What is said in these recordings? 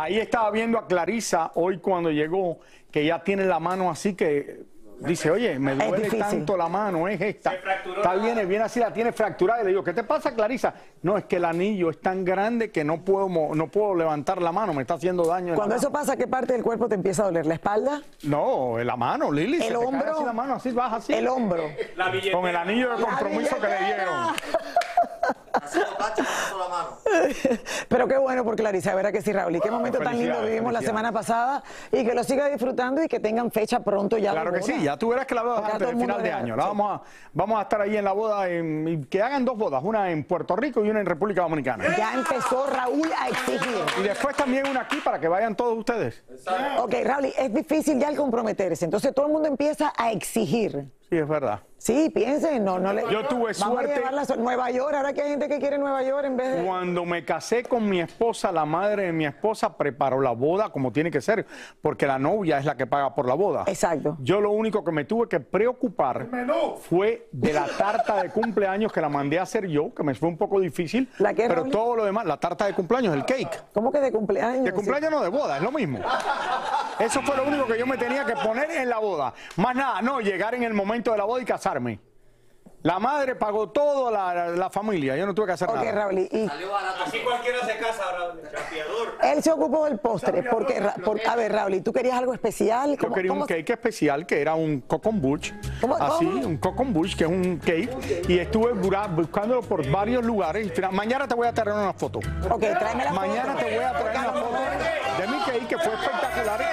Ahí estaba viendo a Clarisa hoy cuando llegó, que ya tiene la mano así que dice, oye, me duele tanto la mano, es esta. Está bien, viene así, la tiene fracturada. Y le digo, ¿qué te pasa, Clarisa? No, es que el anillo es tan grande que no puedo levantar la mano, me está haciendo daño. Cuando eso pasa, ¿qué parte del cuerpo te empieza a doler? ¿La espalda? No, la mano, Lili. ¿El hombro? Así la mano, así baja así. El hombro. Con el anillo de compromiso que le dieron. Pero qué bueno por Clarisa, verá que sí, Raúl. Y qué momento tan lindo vivimos la semana pasada y que lo siga disfrutando y que tengan fecha pronto ya. Claro que sí, ya tú verás que la boda antes del final de año. Vamos a estar ahí en la boda, y que hagan dos bodas, una en Puerto Rico y una en República Dominicana. Ya empezó Raúl a exigir. Y después también una aquí para que vayan todos ustedes. Ok, Raúl, es difícil ya el comprometerse, entonces todo el mundo empieza a exigir. Sí, es verdad. Sí, piensen, no le... Yo tuve suerte. Vamos a Nueva York, ahora que hay gente que quiere Nueva York en vez de... Cuando me casé con mi esposa, la madre de mi esposa preparó la boda como tiene que ser, porque la novia es la que paga por la boda. Exacto. Yo lo único que me tuve que preocupar fue de la tarta de cumpleaños que la mandé a hacer yo, que me fue un poco difícil. ¿La qué, pero Raúl? todo lo demás, la tarta de cumpleaños, el cake. ¿Cómo que de cumpleaños? De cumpleaños no, de boda, es lo mismo. Eso fue lo único que yo me tenía que poner en la boda. Más nada, no, llegar en el momento de la boda y casarme. La madre pagó todo, la familia, yo no tuve que hacer nada. Ok, Raúl, y... Así cualquiera se casa, Raúl. Chapeador. Él se ocupó del postre, porque, a ver, Raúl, ¿y tú querías algo especial? Yo quería un cake especial que era un cocombuch, así, un cocombuch, que es un cake, y estuve buscándolo por varios lugares. Y mañana te voy a traer una foto. Ok, tráeme la foto. Mañana te voy a traer una foto de mi cake, que fue espectacular.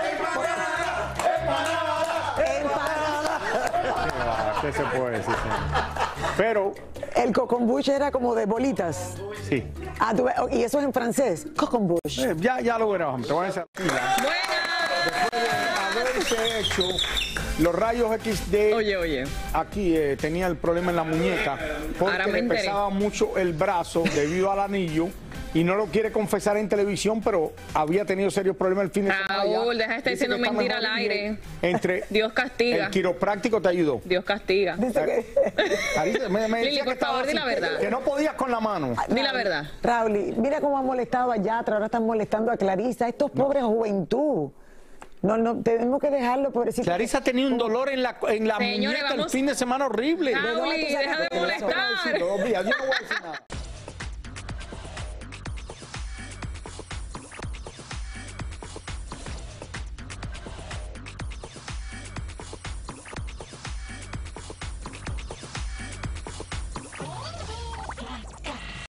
¿Qué se puede decir? Pero... El cocombuch era como de bolitas. Sí. Ah, y eso es en francés, cocombuch. Ya lo verás, te voy a decir. Después de haberse hecho los rayos XD, Oye. aquí tenía el problema en la muñeca, porque le pesaba mucho el brazo debido al anillo. Y no lo quiere confesar en televisión, pero había tenido serios problemas el fin de semana. Raúl, deja de estar diciendo mentira al aire. Dios castiga. El quiropráctico te ayudó. Dios castiga. Dice que... Lili, por favor, di la verdad. Que no podías con la mano. Di la verdad. Raúl, mira cómo han molestado a Yatra, ahora están molestando a Clarisa. Estos pobres juventud. No, tenemos que dejarlo, pobrecito. Clarisa tenía un dolor en la muñeca el fin de semana horrible. Raúl, deja de molestar. Yo no voy a decir nada.